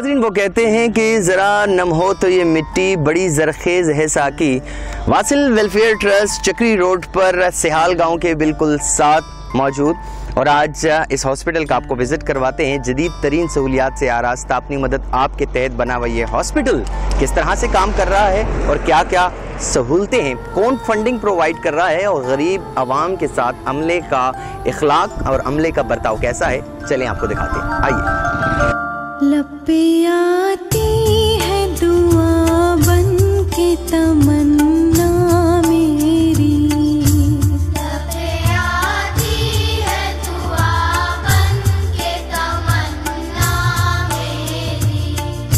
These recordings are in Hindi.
नाज़रीन, वो कहते हैं कि ज़रा नम हो तो ये मिट्टी बड़ी ज़रखेज़ है साकी। Wasil welfare trust Chakri road पर सिहाल गांव के बिल्कुल साथ मौजूद, और आज इस हॉस्पिटल का आपको विजिट करवाते हैं। जदीद तरीन सहूलियात से आरास्ता अपनी मदद आपके तहत बना हुआ ये हॉस्पिटल किस तरह से काम कर रहा है और क्या क्या सहूलतें हैं, कौन फंडिंग प्रोवाइड कर रहा है और गरीब आवाम के साथ अमले का इखलाक और अमले का बर्ताव कैसा है, चलें आपको दिखाते हैं। आइए। लपे आती है दुआ बन के तमन्ना मेरी, लपे आती है दुआ बन के तमन्ना मेरी।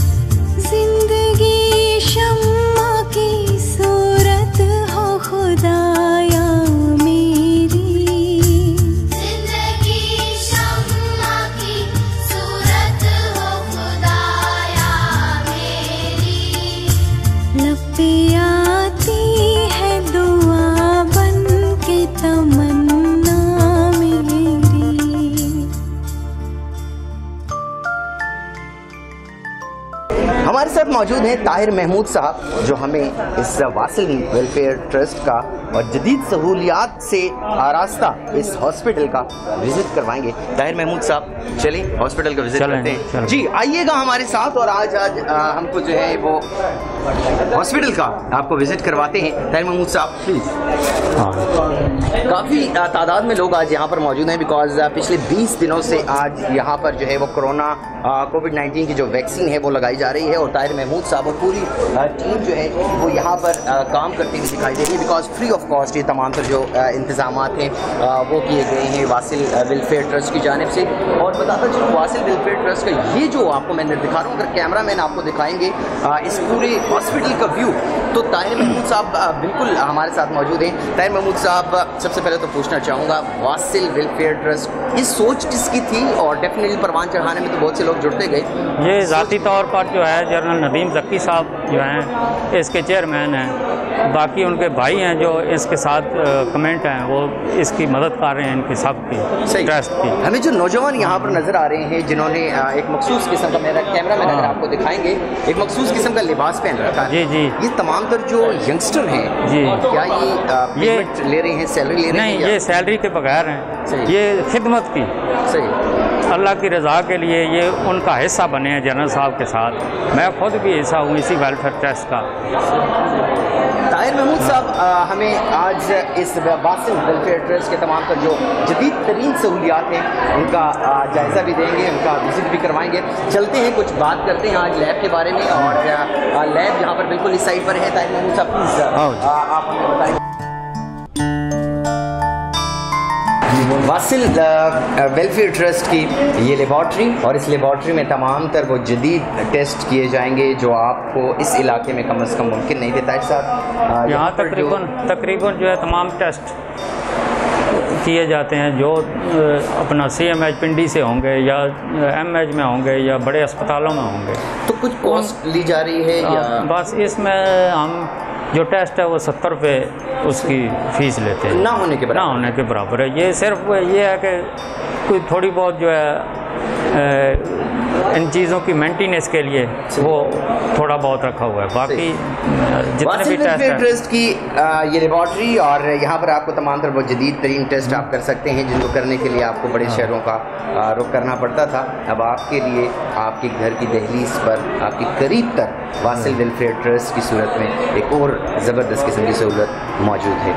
जिंदगी शम्मा की सूरत हो खुदाया मेरी, जिंदगी शम्मा की सूरत हो खुदाया मेरी। लपे आती है दुआ बन के तमन्ना मेरी। हमारे साथ मौजूद हैं ताहिर महमूद साहब, जो हमें इस वासिल वेलफेयर ट्रस्ट का और जदीद सहूलियात से आरास्ता इस हॉस्पिटल का विजिट करवाएंगे। ताहिर महमूद साहब, चलिए हॉस्पिटल का विजिट करते हैं। जी आइएगा हमारे साथ, और आज हमको जो है वो हॉस्पिटल का आपको विजिट करवाते हैं। ताहिर महमूद साहब प्लीज़। काफ़ी तादाद में लोग आज यहाँ पर मौजूद हैं, बिकॉज पिछले 20 दिनों से आज यहाँ पर जो है वो कोरोना कोविड-19 की जो वैक्सीन है वो लगाई जा रही है, और ताहिर महमूद साहब और पूरी टीम जो है वो यहाँ पर काम करती हुई दिखाई दे रही है, बिकॉज फ्री ऑफ कॉस्ट ये तमाम तर जो इंतजाम हैं वो किए गए हैं वासिल वेलफेयर ट्रस्ट की जानिब से। और बताता चलूँ वासिल वेलफेयर ट्रस्ट का ये जो आपको मैं दिखा रहा हूँ, अगर कैमरा मैन आपको दिखाएंगे इस पूरे हॉस्पिटल का व्यू, तो ताहिर महमूद साहब बिल्कुल हमारे साथ मौजूद हैं। ताहिर महमूद साहब, सबसे पहले तो पूछना चाहूँगा, वासिल वेलफेयर ट्रस्ट ये सोच किसकी थी? और डेफिनेटली परवान चढ़ाने में तो बहुत से लोग जुड़ते गए। ये ज़ाती तौर पर जो है जनरल नदीम ज़की साहब जो हैं इसके चेयरमैन हैं, बाकी उनके भाई हैं जो इसके साथ कमेंट हैं, वो इसकी मदद कर रहे हैं इनके सब की ट्रस्ट की। हमें जो नौजवान यहाँ पर नज़र आ रहे हैं जिन्होंने एक मखसूस किस्म का, मेरा कैमरा मैन अगर आपको दिखाएंगे, एक मखसूस किस्म का लिबास पहन रखा है। जी जी। ये तमाम तर जो यंगस्टर हैं जी, क्या ये ले रहे हैं, सैलरी ले रहे हैं? नहीं, ये सैलरी के बगैर हैं, ये खिदमत की, सही अल्लाह की रज़ा के लिए ये उनका हिस्सा बने हैं जनरल साहब के साथ। मैं खुद भी हिस्सा हूँ इसी वेलफेयर ट्रस्ट का। ताहिर महमूद साहब, हमें आज इस वासिल वेलफेयर ट्रस्ट के तमाम तर जो जदीद तरीन सहूलियात हैं उनका जायज़ा भी देंगे, उनका विजिट भी करवाएंगे। चलते हैं, कुछ बात करते हैं आज लैब के बारे में, और लैब यहाँ पर बिल्कुल इस साइड पर है। ताहिर महमूद साहब प्लीज़ आप हमें बताएं। वासिल वेलफेयर ट्रस्ट की ये लेबॉर्ट्री, और इस लेबॉर्ट्री में तमाम तर वो जदीद टेस्ट किए जाएंगे जो आपको इस इलाके में कम से कम मुमकिन नहीं देता है। साथ यहाँ तकरीबन जो है तमाम टेस्ट किए जाते हैं जो अपना CMH पिंडी से होंगे या MH में होंगे या बड़े अस्पतालों में होंगे। तो कुछ कॉस्ट ली जा रही है या बस इसमें हम जो टेस्ट है वो 70 रुपये उसकी फ़ीस लेते हैं, ना होने के बराबर है। ये सिर्फ ये है कि कोई थोड़ी बहुत जो है इन चीज़ों की मेंटेनेंस के लिए वो थोड़ा बहुत रखा हुआ है, बाकी जितने भी टेस्ट हैं ट्रस्ट की ये लेबॉर्ट्री, और यहाँ पर आपको तमाम तरह बहुत जदीद तरीन टेस्ट आप कर सकते हैं, जिनको करने के लिए आपको बड़े शहरों का रुख करना पड़ता था। अब आपके लिए आपके घर की दहलीज पर आपके करीब तक वासिल वेलफेयर ट्रस्ट की सूरत में एक और ज़बरदस्त किस्म की सहूलत मौजूद है।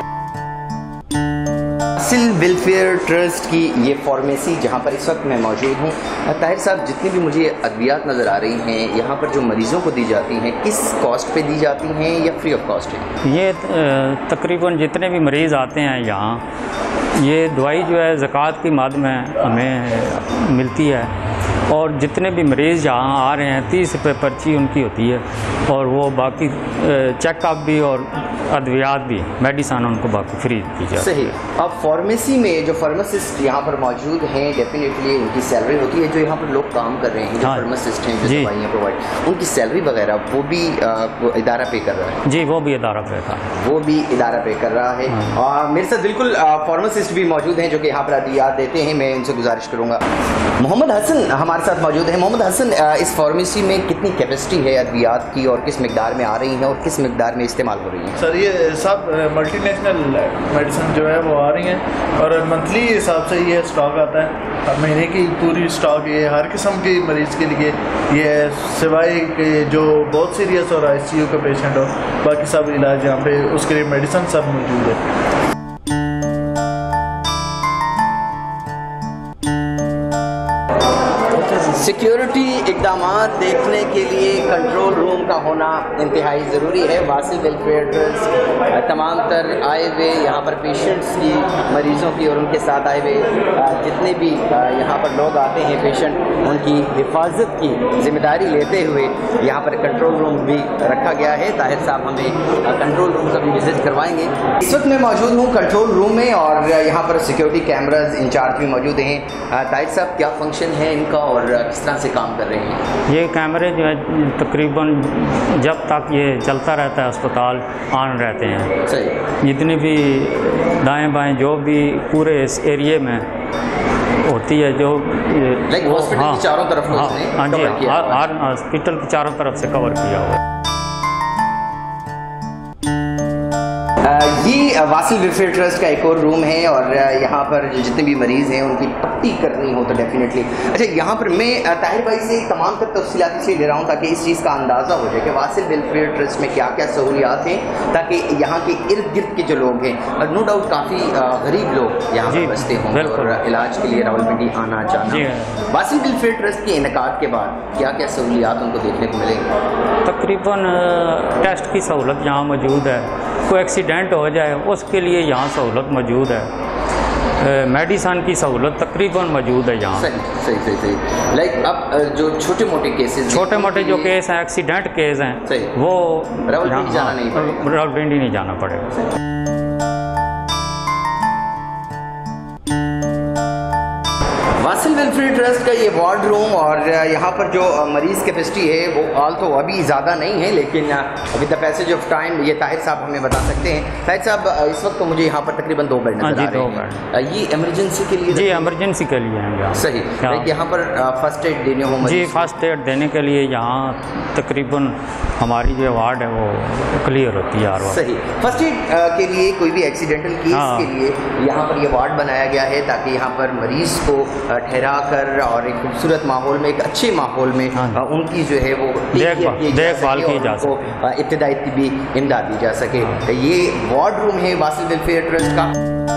वासिल वेलफेयर ट्रस्ट की ये फार्मेसी जहाँ पर इस वक्त मैं मौजूद हूँ, ताहिर साहब, जितनी भी मुझे अद्वियात नज़र आ रही हैं यहाँ पर जो मरीज़ों को दी जाती हैं, किस कॉस्ट पे दी जाती हैं या फ्री ऑफ कॉस्ट है? ये तकरीबन जितने भी मरीज़ आते हैं यहाँ, ये दवाई जो है ज़कात की मद में हमें मिलती है, और जितने भी मरीज़ यहाँ आ रहे हैं 30 रुपये पर्ची उनकी होती है, और वो बाकी चेकअप भी और अद्वियात भी, मेडिसन उनको बाकी फ्री दी जाती है। सही। अब फार्मेसी में जो फार्मासिस्ट यहाँ पर मौजूद हैं, डेफिनेटली उनकी सैलरी होती है, जो यहाँ पर लोग काम कर रहे हैं, जो फार्मासिस्ट हैं, जो दवाइयाँ प्रोवाइड, उनकी सैलरी वगैरह वो भी इदारा पे कर रहा है? जी, वो भी इदारा पे कर रहा है, वो भी इदारा पे कर रहा है। और मेरे साथ बिल्कुल फार्मासिस्ट भी मौजूद हैं जो कि यहाँ पर अद्वियात देते हैं, मैं उनसे गुजारिश करूँगा। मोहम्मद हसन हमारे हमारे साथ मौजूद हैं मोहम्मद हसन। इस फार्मेसी में कितनी कैपेसिटी है अद्वियात की और किस मिकदार में आ रही हैं और किस मिकदार में इस्तेमाल हो रही हैं? सर ये सब मल्टीनेशनल मेडिसिन जो है वो आ रही हैं और मंथली हिसाब से ये स्टॉक आता है। महीने की पूरी स्टॉक ये हर किस्म के मरीज़ के लिए ये है, सिवाय के जो बहुत सीरियस और ICU का पेशेंट हो, बाकी सब इलाज यहाँ पे उसके लिए मेडिसिन सब मौजूद है। सिक्योरिटी इकदाम देखने के लिए कंट्रोल रूम का होना इंतहाई ज़रूरी है। वासिल वेलफेयर ट्रस्ट तमाम तर आए हुए यहाँ पर पेशेंट्स की, मरीज़ों की और उनके साथ आए हुए जितने भी यहाँ पर लोग आते हैं पेशेंट, उनकी हिफाजत की जिम्मेदारी लेते हुए यहाँ पर कंट्रोल रूम भी रखा गया है। ताहिर साहब हमें कंट्रोल रूम का भी विज़िट करवाएंगे। इस वक्त मैं मौजूद हूँ कंट्रोल रूम में और यहाँ पर सिक्योरिटी कैमराज इंचार्ज भी मौजूद हैं। ताहिर साहब, क्या फंक्शन है इनका और किस तरह से काम कर रहे हैं? ये कैमरे जो है तकरीबन जब तक ये चलता रहता है अस्पताल ऑन रहते हैं। सही। जितने भी दाएं बाएं जो भी पूरे इस एरिए में होती है जो हॉस्पिटल की चारों तरफ हाँ जी, हर हॉस्पिटल की चारों तरफ से कवर किया हुआ है। ये वासिल वेलफेयर ट्रस्ट का एक और रूम है और यहाँ पर जितने भी मरीज़ हैं उनकी पट्टी करनी हो तो डेफिनेटली। अच्छा, यहाँ पर मैं ताहिर भाई से तमाम तर तफसीलात इसलिए ले रहा हूँ ताकि इस चीज़ का अंदाज़ा हो जाए कि वासिल वेलफेयर ट्रस्ट में क्या क्या सहूलियात हैं, ताकि यहाँ के इर्द गिर्द के जो लोग हैं, और नो डाउट काफ़ी गरीब लोग यहाँ पर बसते होंगे और इलाज के लिए रावलपिंडी आना जाना। वासिल वेलफेयर ट्रस्ट के इनकाद के बाद क्या क्या सहूलियात उनको देखने को मिलेंगी? तकरीबन टेस्ट की सहूलत यहाँ मौजूद है, कोई एक्सीडेंट हो जाए उसके लिए यहाँ सहूलत मौजूद है, मेडिसन की सहूलत तकरीबन मौजूद है यहाँ। सही। लाइक अब जो छोटे मोटे केसेस, छोटे मोटे जो केस हैं, एक्सीडेंट केस हैं, वो रावलपिंडी नहीं जाना पड़ेगा। वासिल वेलफेयर ट्रस्ट का ये वार्ड रूम और यहाँ पर जो मरीज़ कैपेसिटी है वो ऑल तो अभी ज़्यादा नहीं है, लेकिन with the passage of time ये ताहिर साहब हमें बता सकते हैं। ताहिर साहब, इस वक्त तो मुझे यहाँ पर तकरीबन 2 बेड नजर आ रहे हैं। ये इमरजेंसी के लिए? जी, इमरजेंसी के लिए हैं। सही। यहाँ पर फर्स्ट एड देने हो? जी, फर्स्ट एड देने के लिए यहाँ तकरीबन हमारी जो वार्ड है वो क्लियर होती है हर वक्त। सही। फर्स्ट एड के लिए कोई भी एक्सीडेंटल केस के लिए यहाँ पर ये वार्ड बनाया गया है ताकि यहाँ पर मरीज़ को ठहरा कर और एक खूबसूरत माहौल में, एक अच्छे माहौल में उनकी जो है वो देखभाल की जा सके, इब्तिदाई तिब्बी इमदाद दी जा सके। ये वार्ड रूम है वासिल वेलफेयर ट्रस्ट का।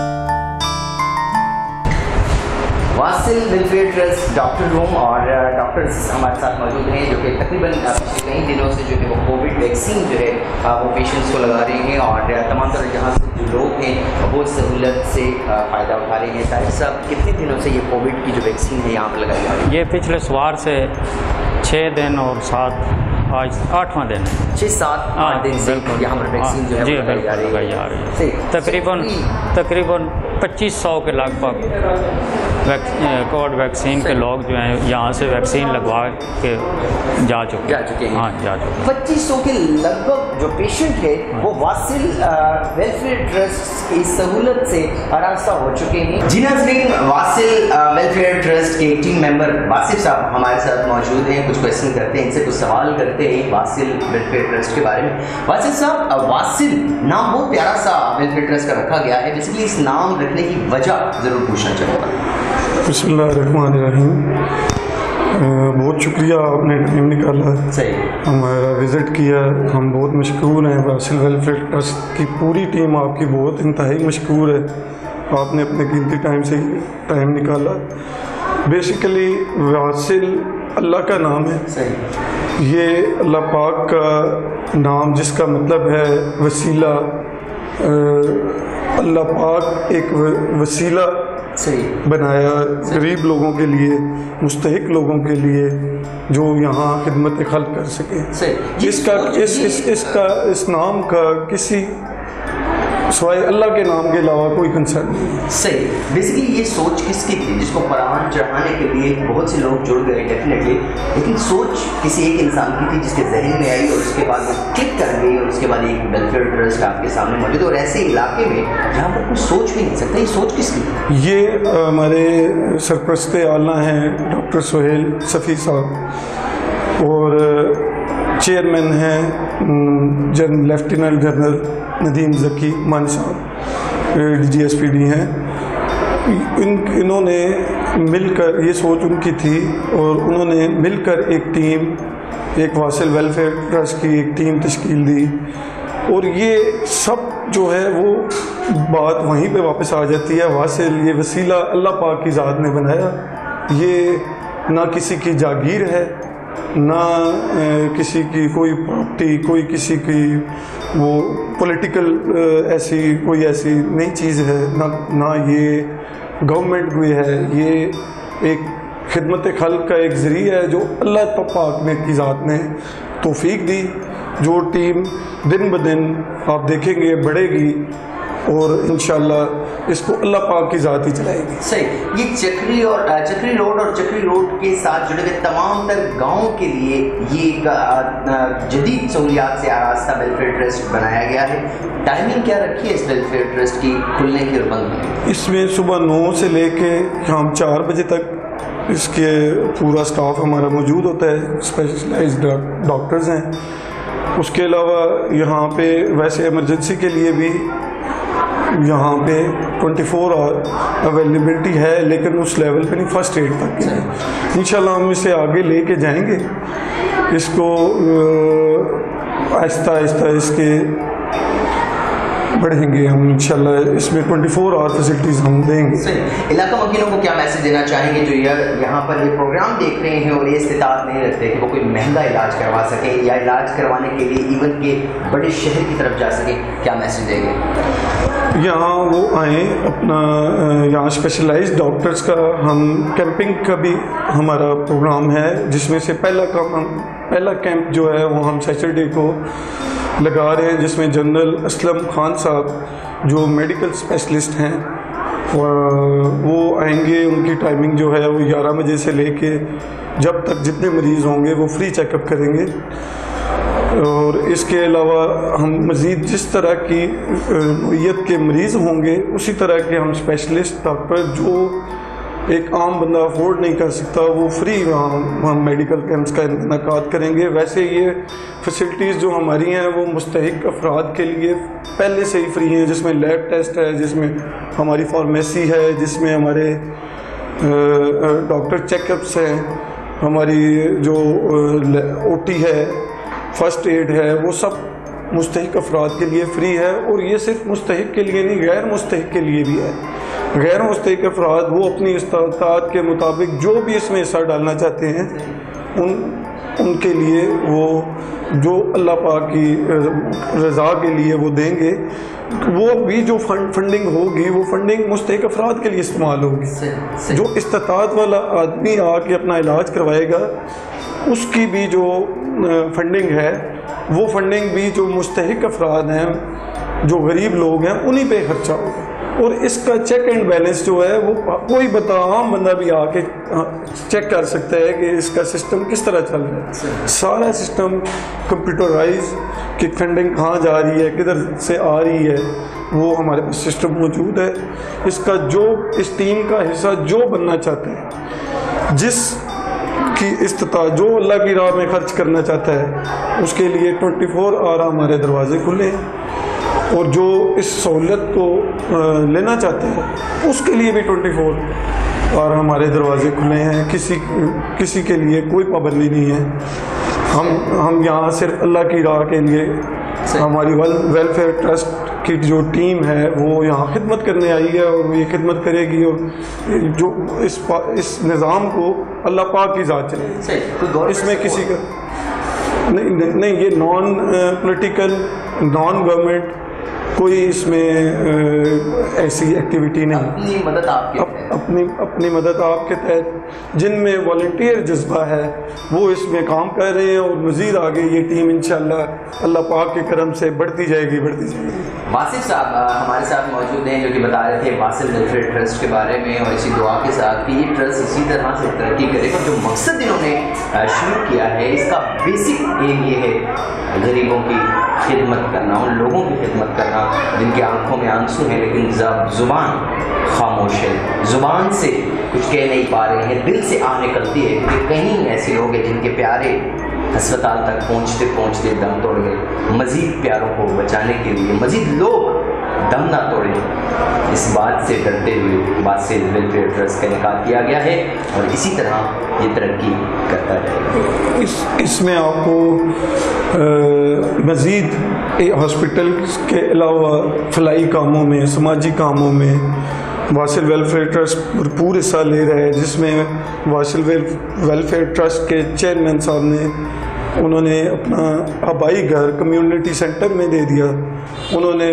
Wasil welfare trust doctor room और डॉक्टर्स हमारे साथ मौजूद हैं जो कि तकरीबन पिछले कई दिनों से जो है वो कोविड वैक्सीन जो है वो पेशेंट्स को लगा रहे हैं और तमाम तरह जहाँ से जो लोग हैं वो सहूलत से फ़ायदा उठा रहे हैं। ताहिर साहब, कितने दिनों से ये कोविड की जो वैक्सीन है यहाँ पर लगाई जा रही है? ये पिछले सोमवार से 6 दिन और 7, आज 8वां दिन है। 6-7-8 दिन से यहाँ पर वैक्सीन जो है वो लगाई जा रही है। तकरीबन 2500 के लगभग कोविड वैक्सीन के लोग जो हैं यहाँ से वैक्सीन लगवा के जा चुके हैं। हाँ, जा चुके। 2500 के लगभग जो पेशेंट है वो वासिल वेलफेयर ट्रस्ट की सहूलत से आरास्ता हो चुके हैं। जी नाज़रीन, वासिल वेलफेयर ट्रस्ट के टीम मेंबर वासिफ साहब हमारे साथ मौजूद हैं। कुछ क्वेश्चन करते हैं, इनसे कुछ सवाल करते हैं वासिल वेलफेयर ट्रस्ट के बारे में। वासिफ साहब, वासिल नाम बहुत प्यारा सा वेलफेयर ट्रस्ट का रखा गया है, बेसिकली इस नाम रखने की वजह ज़रूर पूछना चाहूँगा। बिस्मिल्लाहिर्रहमानिर्रहीम। बहुत शुक्रिया, आपने टाइम निकाला, सही हमारा विज़िट किया। हम बहुत मशकूर हैं, वासिल वेलफेयर ट्रस्ट की पूरी टीम आपकी बहुत इंतहाई मशकूर है। आपने अपने कीमती टाइम से टाइम निकाला। बेसिकली वासिल अल्लाह का नाम है। सही। ये अल्लाह पाक का नाम जिसका मतलब है वसीला। अल्लाह पाक एक वसीला बनाया गरीब लोगों के लिए, मुस्तहिक लोगों के लिए जो यहाँ खिदमत खल्क कर सके। इसका इस नाम का किसी सिवाय अल्लाह के नाम के अलावा कोई कंसर्न नहीं। सही। बेसिकली ये सोच किसकी थी जिसको कुरान चढ़ाने के लिए बहुत से लोग जुड़ गए डेफिनेटली, लेकिन सोच किसी एक इंसान की थी जिसके जहन में आई और उसके बाद वो क्लिक कर गई और उसके बाद एक वेलफेयर ट्रस्ट आपके सामने मौजूद और ऐसे इलाके में जहाँ पर कोई सोच भी नहीं सकता, ये सोच किसकी थी? ये हमारे सरपरस्त आला हैं डॉक्टर सोहेल सफ़ी साहब और चेयरमैन हैं लेफ्टिनेंट जनरल नदीम ज़की मान साहब DSPD हैं। इन्होंने मिलकर, ये सोच उनकी थी और उन्होंने मिलकर एक वासिल वेलफेयर ट्रस्ट की एक टीम तश्कील दी और ये सब जो है वो बात वहीं पे वापस आ जाती है। वासिल ये वसीला अल्लाह पाक की ज़ात ने बनाया, ये ना किसी की जागीर है, ना किसी की कोई प्रॉपर्टी, कोई किसी की वो पॉलिटिकल ऐसी कोई ऐसी नई चीज़ है, ना ये गवर्नमेंट कोई है, ये एक खिदमत खल्क का एक ज़रिया है जो अल्लाह पाक ने की ज़ात ने तौफीक दी। जो टीम दिन ब दिन आप देखेंगे बढ़ेगी और इंशाल्लाह इसको अल्लाह पाक की ज़ात ही चलाएगी। सही। ये चक्री रोड और चक्री रोड के साथ जुड़े हुए तमाम तर गाँव के लिए ये एक जदीद सहूलियात से आरास्ता वेलफेयर ट्रस्ट बनाया गया है। टाइमिंग क्या रखी है इस वेलफेयर ट्रस्ट की खुलने की और बंद होने की? इसमें सुबह 9 से लेके शाम 4 बजे तक इसके पूरा स्टाफ हमारा मौजूद होता है, स्पेशलाइज्ड डॉक्टर्स हैं। उसके अलावा यहाँ पे वैसे इमरजेंसी के लिए भी यहाँ पे 24 आवर अवेलेबिलिटी है, लेकिन उस लेवल पे नहीं, फर्स्ट एड तक है। इंशाल्लाह हम इसे आगे लेके जाएंगे, इसको आहिस्ता आहिस्ता इसके बढ़ेंगे हम इंशाल्लाह। इसमें 24 आवर फैसिलिटीज़ हम देंगे। सही। इलाका वकीलों को क्या मैसेज देना चाहेंगे जो यहाँ पर ये प्रोग्राम देख रहे हैं और ये इस्तिताअत नहीं रखते कि वो कोई महंगा इलाज करवा सकें या इलाज करवाने के लिए इवन के बड़े शहर की तरफ जा सकें, क्या मैसेज देंगे? यहाँ वो आएँ अपना, यहाँ स्पेशलाइज्ड डॉक्टर्स का हम कैंपिंग का भी हमारा प्रोग्राम है, जिसमें से पहला कैंप जो है वो हम सैटरडे को लगा रहे हैं, जिसमें जनरल असलम खान साहब जो मेडिकल स्पेशलिस्ट हैं वो आएंगे। उनकी टाइमिंग जो है वो 11 बजे से लेके जब तक जितने मरीज़ होंगे वो फ्री चेकअप करेंगे। और इसके अलावा हम मज़ीद जिस तरह की नौइयत के मरीज़ होंगे उसी तरह के हम स्पेशलिस्ट डॉक्टर जो एक आम बंदा अफोर्ड नहीं कर सकता वो फ्री हम मेडिकल कैंप्स का इनेकाद करेंगे। वैसे ये फैसिलिटीज़ जो हमारी हैं वो मुस्तहिक अफराद के लिए पहले से ही फ्री हैं, जिसमें लैब टेस्ट है, जिसमें हमारी फार्मेसी है, जिसमें हमारे डॉक्टर चेकअप्स हैं, हमारी जो OT है, फर्स्ट एड है, वो सब मुस्तहिक अफराद के लिए फ्री है। और ये सिर्फ मुस्तहिक के लिए नहीं, गैर मुस्तहिक के लिए भी है। गैर मुस्तहिक अफराद वो अपनी इस्तात के मुताबिक जो भी इसमें हिस्सा डालना चाहते हैं उनके लिए वो जो अल्लाह पाक की रज़ा के लिए वो देंगे। वो भी जो फंडिंग होगी वो फंडिंग मुस्तहिक अफराद के लिए इस्तेमाल होगी। जो इस्तात वाला आदमी आके अपना इलाज करवाएगा उसकी भी जो फंडिंग है वो फंडिंग भी जो मुस्तहिक अफराद हैं, जो गरीब लोग हैं, उन्हीं पे खर्चा होगा। और इसका चेक एंड बैलेंस जो है वो कोई आम बंदा भी आके चेक कर सकता है कि इसका सिस्टम किस तरह चल रहा है। सारा सिस्टम कंप्यूटराइज कि फंडिंग कहाँ जा रही है, किधर से आ रही है, वो हमारे पास सिस्टम मौजूद है। इसका जो इस टीम का हिस्सा जो बनना चाहते हैं, जिस की इस्तिताअत जो अल्लाह की राह में खर्च करना चाहता है, उसके लिए 24 आवर हमारे दरवाजे खुले हैं। और जो इस सहूलियत को लेना चाहते हैं उसके लिए भी 24 आवर हमारे दरवाजे खुले हैं। किसी के लिए कोई पाबंदी नहीं है। हम यहाँ सिर्फ अल्लाह की राह के लिए, हमारी वेलफेयर ट्रस्ट की जो टीम है वो यहाँ खिदमत करने आई है और ये खिदमत करेगी। और जो इस निज़ाम को अल्लाह पाक की ज़ात चलेगी, इसमें किसी का नहीं ये नॉन पॉलिटिकल, नॉन गवर्नमेंट कोई इसमें ऐसी एक्टिविटी नहीं। अपनी मदद आपके अपनी मदद आपके तहत जिनमें वॉलंटियर जज्बा है वो इसमें काम कर रहे हैं और मज़ीद आगे ये टीम इंशाअल्लाह अल्लाह पाक के करम से बढ़ती जाएगी। वासिफ साहब हमारे साथ मौजूद हैं जो कि बता रहे थे वासिल वेलफेयर ट्रस्ट के बारे में और इसी दुआ के साथ कि ये ट्रस्ट इसी तरह से तरक्की करेगा। जो मकसद इन्होंने शुरू किया है इसका बेसिक एम ये है गरीबों की खिदमत करना, उन लोगों की खिदमत करना जिनकी आंखों में आंसू हैं लेकिन ज़ुबान खामोश है, ज़ुबान से कुछ कह नहीं पा रहे हैं, दिल से आह निकलती है कि कहीं ऐसे लोग हैं जिनके प्यारे अस्पताल तक पहुँचते पहुँचते दम तोड़ गए। मज़ीद प्यारों को बचाने के लिए मज़ीद लोग दम ना तोड़ें, इस बात से डरते हुए वासिल वेलफेयर ट्रस्ट का इनेकाद किया गया है और इसी तरह ये तरक्की करता रहेगा। इसमें आपको मज़ीद हॉस्पिटल के अलावा फलाई कामों में, समाजी कामों में वासिल वेलफेयर ट्रस्ट भरपूर हिस्सा ले रहा है, जिसमें वासिल वेलफेयर ट्रस्ट के चेयरमैन साहब ने उन्होंने अपना आबाई घर कम्युनिटी सेंटर में दे दिया। उन्होंने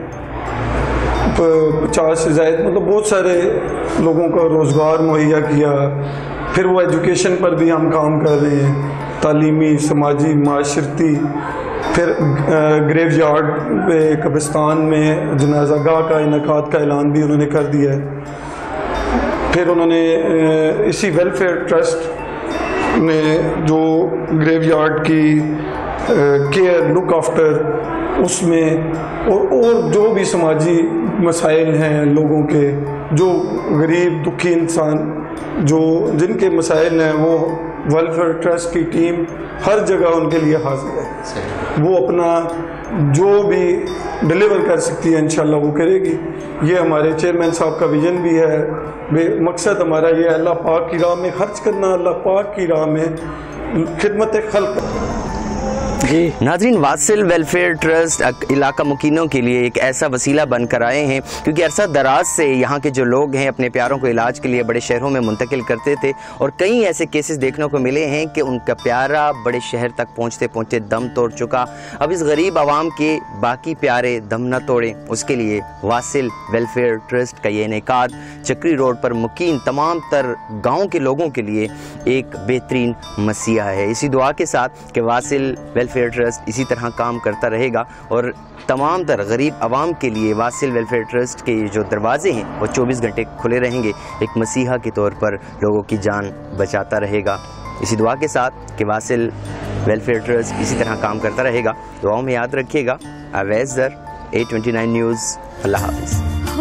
50 से ज़ायद मतलब बहुत सारे लोगों का रोज़गार मुहैया किया। फिर वो एजुकेशन पर भी हम काम कर रहे हैं, तालीमी, समाजी, माशरती। फिर ग्रेव यार्ड पे कब्रिस्तान में जनाजा गाह का इनेकाद का ऐलान भी उन्होंने कर दिया है। फिर उन्होंने इसी वेलफेयर ट्रस्ट ने जो ग्रेव यार्ड की केयर लुक आफ्टर उसमें और जो भी समाजी मसाइल हैं लोगों के, जो गरीब दुखी इंसान जो जिनके मसाइल हैं, वो वेलफेयर ट्रस्ट की टीम हर जगह उनके लिए हाजिर है। वो अपना जो भी डिलीवर कर सकती है इंशाल्लाह वो करेगी। ये हमारे चेयरमैन साहब का विजन भी है। मकसद हमारा ये अल्लाह पाक की राह में खर्च करना, अल्लाह पाक की राह में खिदमत खल्क। जी नाज़रीन, वासिल वेलफेयर ट्रस्ट इलाका मुकीनों के लिए एक ऐसा वसीला बनकर आए हैं क्योंकि अरसा दराज से यहाँ के जो लोग हैं अपने प्यारों को इलाज के लिए बड़े शहरों में मुंतकिल करते थे और कई ऐसे केसेस देखने को मिले हैं कि उनका प्यारा बड़े शहर तक पहुँचते पहुँचते दम तोड़ चुका। अब इस गरीब आवाम के बाकी प्यारे दम न तोड़ें, उसके लिए वासिल वेलफेयर ट्रस्ट का ये इनेकाद चक्री रोड पर मुकीन तमाम तर गाँव के लोगों के लिए एक बेहतरीन मसीहा है। इसी दुआ के साथ कि वासिल वेलफेयर ट्रस्ट इसी तरह काम करता रहेगा और तमाम तर गरीब आवाम के लिए वासिल वेलफेयर ट्रस्ट के जो दरवाजे हैं वो 24 घंटे खुले रहेंगे, एक मसीहा के तौर पर लोगों की जान बचाता रहेगा। इसी दुआ के साथ कि वासिल वेलफेयर ट्रस्ट इसी तरह काम करता रहेगा। दुआओं में याद रखिएगा। अवैज़ दर, A29 न्यूज़। अल्लाह हाफ़िज़।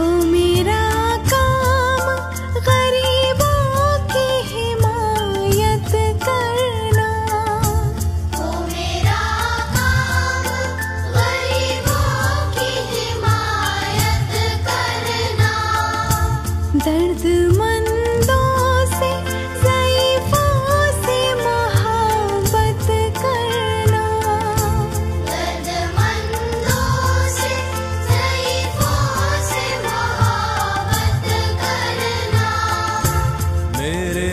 दर्दमंदों से ज़ईफ़ों से मोहब्बत करना, दर्दमंदों से ज़ईफ़ों से मोहब्बत करना। मेरे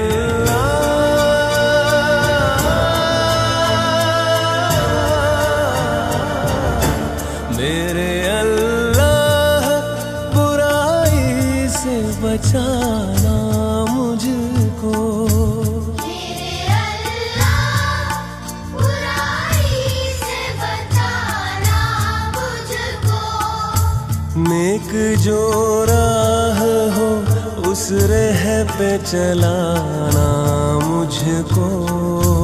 बचाना मुझको, मेरे अल्लाह बुराई से बचाना मुझको। नेक जो राह हो उस राह पे चलाना मुझको।